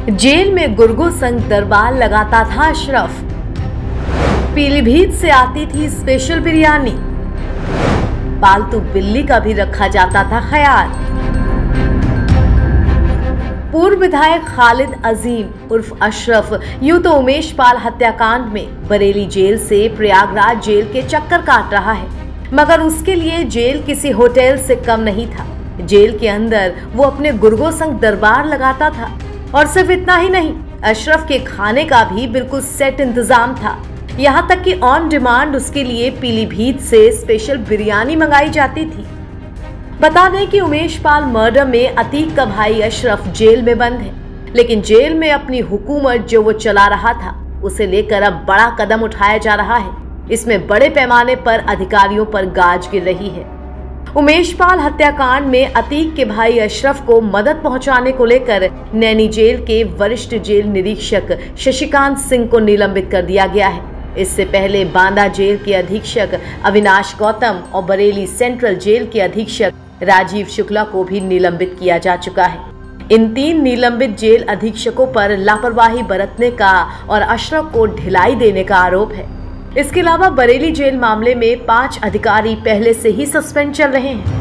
Jail में गुर्गों संग दरबार लगाता था अशरफ। पीलीभीत से आती थी स्पेशल बिरयानी। पालतू बिल्ली का भी रखा जाता था ख्याल। पूर्व विधायक खालिद अजीम उर्फ अशरफ यूं तो उमेश पाल हत्याकांड में बरेली जेल से प्रयागराज जेल के चक्कर काट रहा है, मगर उसके लिए जेल किसी होटल से कम नहीं था। जेल के अंदर वो अपने गुर्गों संग दरबार लगाता था। और सिर्फ इतना ही नहीं, अशरफ के खाने का भी बिल्कुल सेट इंतजाम था। यहाँ तक कि ऑन डिमांड उसके लिए पीलीभीत से स्पेशल बिरयानी मंगाई जाती थी। बता दें कि उमेश पाल मर्डर में अतीक का भाई अशरफ जेल में बंद है, लेकिन जेल में अपनी हुकूमत जो वो चला रहा था उसे लेकर अब बड़ा कदम उठाया जा रहा है। इसमें बड़े पैमाने पर अधिकारियों पर गाज गिर रही है। उमेश पाल हत्याकांड में अतीक के भाई अशरफ को मदद पहुंचाने को लेकर नैनी जेल के वरिष्ठ जेल निरीक्षक शशिकांत सिंह को निलंबित कर दिया गया है। इससे पहले बांदा जेल के अधीक्षक अविनाश गौतम और बरेली सेंट्रल जेल के अधीक्षक राजीव शुक्ला को भी निलंबित किया जा चुका है। इन 3 निलंबित जेल अधीक्षकों पर लापरवाही बरतने का और अशरफ को ढिलाई देने का आरोप है। इसके अलावा बरेली जेल मामले में 5 अधिकारी पहले से ही सस्पेंड चल रहे हैं।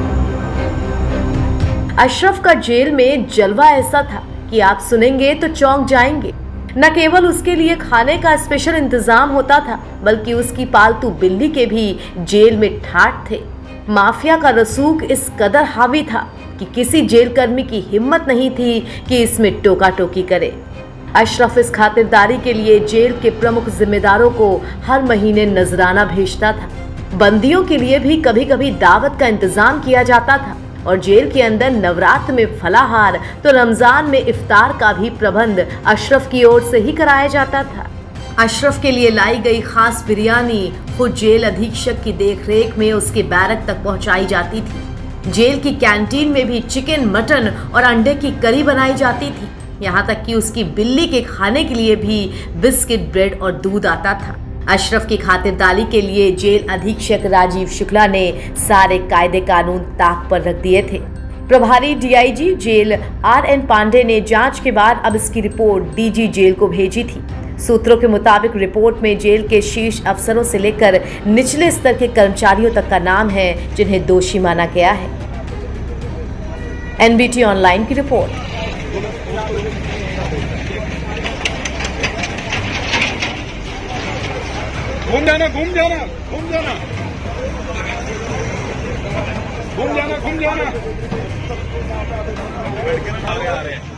अशरफ का जेल में जलवा ऐसा था कि आप सुनेंगे तो चौंक जाएंगे। न केवल उसके लिए खाने का स्पेशल इंतजाम होता था, बल्कि उसकी पालतू बिल्ली के भी जेल में ठाठ थे। माफिया का रसूख इस कदर हावी था कि किसी जेल कर्मी की हिम्मत नहीं थी कि इसमें टोका टोकी करे। अशरफ इस खातिरदारी के लिए जेल के प्रमुख जिम्मेदारों को हर महीने नजराना भेजता था। बंदियों के लिए भी कभी कभी दावत का इंतजाम किया जाता था और जेल के अंदर नवरात्र में फलाहार तो रमजान में इफ्तार का भी प्रबंध अशरफ की ओर से ही कराया जाता था। अशरफ के लिए लाई गई खास बिरयानी खुद जेल अधीक्षक की देखरेख में उसके बैरक तक पहुंचाई जाती थी। जेल की कैंटीन में भी चिकन, मटन और अंडे की करी बनाई जाती थी। यहाँ तक कि उसकी बिल्ली के खाने के लिए भी बिस्किट, ब्रेड और दूध आता था। अशरफ की खातिरदारी के लिए जेल अधीक्षक राजीव शुक्ला ने सारे कायदे कानून ताक पर रख दिए थे। प्रभारी डीआईजी जेल RN पांडे ने जांच के बाद अब इसकी रिपोर्ट डीजी जेल को भेजी थी। सूत्रों के मुताबिक रिपोर्ट में जेल के शीर्ष अफसरों से लेकर निचले स्तर के कर्मचारियों तक का नाम है जिन्हें दोषी माना गया है। NBT ऑनलाइन की रिपोर्ट। घूम जाना, घूम जाना, घूम जाना, घूम जाना, घूम जाना।